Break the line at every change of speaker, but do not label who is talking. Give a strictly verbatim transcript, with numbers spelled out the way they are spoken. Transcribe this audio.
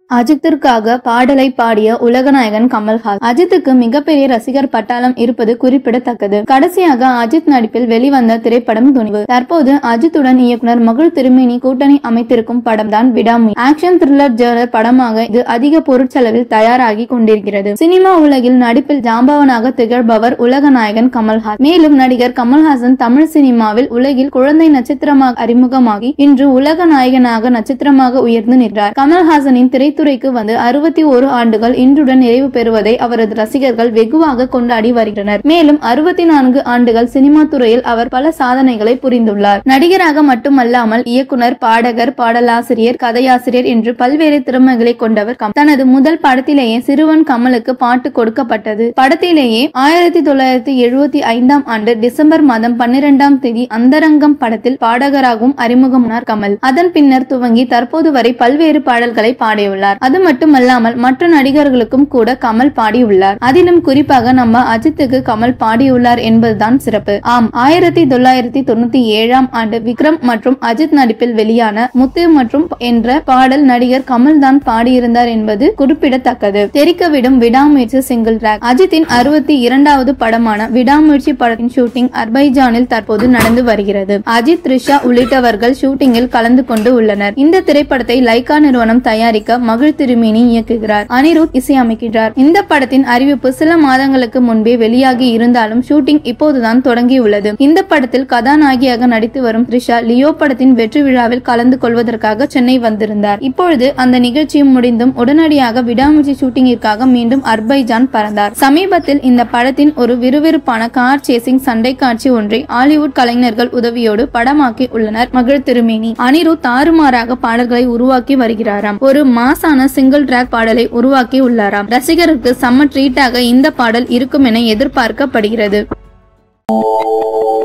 அஜித்திற்காக பாடலை பாடிய உலகநாயகன் கமல்ஹாசன். அஜித்துக்கு மிகப்பெரிய ரசிகர் பட்டாளம் இருப்பது குறிப்பிடத்தக்கது. கடைசியாக அஜித் நடிப்பில் வெளிவந்த திரைப்படம் துணிவு. தற்போது அஜித்துடன் இயக்குனர் மகிழ் திருமேனி கூட்டணி அமைத்திருக்கும் படம் தான் விடாமுயற்சி. ஆக்ஷன் த்ரில்லர் ஜெனரல் படமாக இது அதிக பொருட்செலவில் தயாராகி கொண்டிருக்கிறது. சினிமா உலகில் நடிப்பில் ஜாம்பவனாக திகழ்பவர் உலகநாயகன் கமல்ஹாசன். மேலும் நடிகர் கமல்ஹாசன் தமிழ் சினிமாவில் உலகில் குழந்தை நட்சத்திரமாக அறிமுகமாகி இன்று உலக நாயகனாக நட்சத்திரமாக உயர்ந்து நின்றார். கமல்ஹாசனின் திரை துறைக்கு வந்து அறுபத்தி ஒரு ஆண்டுகள் இன்றுடன் நிறைவு பெறுவதை அவரது ரசிகர்கள் வெகுவாக கொண்டாடி வருகின்றனர். மேலும் அறுபத்தி நான்கு ஆண்டுகள் சினிமா துறையில் அவர் பல சாதனைகளை புரிந்துள்ளார். நடிகராக மட்டுமல்லாமல் இயக்குனர், பாடகர், பாடலாசிரியர், கதையாசிரியர் என்று பல்வேறு திறமைகளை கொண்டவர் கமல். தனது முதல் படத்திலேயே சிறுவன் கமலுக்கு பாட்டு கொடுக்கப்பட்டது. படத்திலேயே ஆயிரத்தி தொள்ளாயிரத்தி எழுபத்தி ஐந்தாம் ஆண்டு டிசம்பர் மாதம் பன்னிரெண்டாம் தேதி அந்தரங்கம் படத்தில் பாடகராகவும் அறிமுகமானார் கமல். அதன் பின்னர் துவங்கி தற்போது வரை பல்வேறு பாடல்களை பாடியுள்ளார். அது மட்டுமல்லாமல் மற்ற நடிகர்களுக்கும் கூட கமல் பாடியுள்ளார். அதிலும் குறிப்பாக நம்ம அஜித்துக்கு கமல் பாடியுள்ளார் என்பதுதான் சிறப்பு. ஆம், ஆயிரத்தி தொள்ளாயிரத்தி தொண்ணூத்தி ஏழாம் ஆண்டு விக்ரம் மற்றும் அஜித் நடிப்பில் வெளியான முத்து மற்றும் என்ற பாடல் நடிகர் கமல் தான் பாடியிருந்தார் என்பது குறிப்பிடத்தக்கது. தெரிக்கவிடும் விடாமுயற்சி சிங்கிள் டிராக். அஜித்தின் அறுபத்தி இரண்டாவது படமான விடாமுயற்சி படத்தின் ஷூட்டிங் அர்பைஜானில் தற்போது நடந்து வருகிறது. அஜித், த்ரிஷா உள்ளிட்டவர்கள் ஷூட்டிங்கில் கலந்து கொண்டு உள்ளனர். இந்த திரைப்படத்தை லைகா நிறுவனம் தயாரிக்க மகிழ் திருமேனி இயக்குகிறார். அனிருத் இசையமைக்கிறார். இந்த படத்தின் அறிவிப்பு சில மாதங்களுக்கு முன்பே வெளியாகி இருந்தாலும் ஷூட்டிங் இப்போதுதான் தொடங்கியுள்ளது. இந்த படத்தில் கதாநாயகியாக நடித்து வரும் த்ரிஷா லியோ படத்தின் வெற்றி விழாவில் கலந்து கொள்வதற்காக சென்னை வந்திருந்தார். இப்பொழுது அந்த நிகழ்ச்சியும் முடிந்தும் உடனடியாக விடாமுயற்சி ஷூட்டிங்கிற்காக மீண்டும் அர்பைஜான் பறந்தார். சமீபத்தில் இந்த படத்தின் ஒரு விறுவிறுப்பான கார் சேசிங் சண்டை காட்சி ஒன்றை ஹாலிவுட் கலைஞர்கள் உதவியோடு படமாக்கி உள்ளனர் மகிழ் திருமேனி. அனிருத் தாறுமாறாக பாடல்களை உருவாக்கி வருகிறாராம். ஒரு மாசான சிங்கிள் டிராக் பாடலை உருவாக்கி உள்ளாராம். ரசிகருக்கு செம்ம ட்ரீட்டாக இந்த பாடல் இருக்கும் என எதிர்பார்க்கப்படுகிறது.